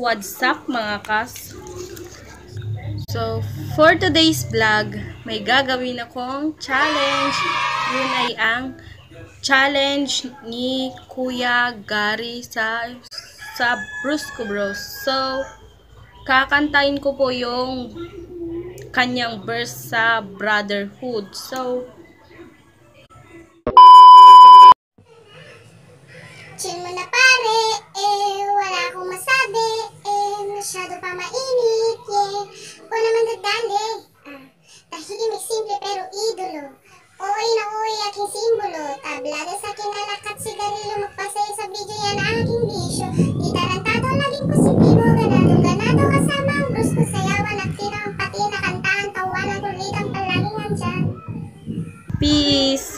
What's up mga kas? So, for today's vlog, may gagawin akong challenge. Yun ay ang challenge ni Kuya Garry sa Bruskobros. So, kakantahin ko po yung kanyang verse sa brotherhood. So, chill mo na pare, wala akong masabi, masyado pa mainit, o naman dadali, tahimik simple pero idolo, oy na oy aking simbolo, tablada sa kinalakat sigarilyo, magpasaya sa video yan aking bisyo, di tarantado, laging positibo, ganado kasama ang brusko, sayawan at tira ang pati na kantahan, tawanan, kulitan, palaging andyan. peace!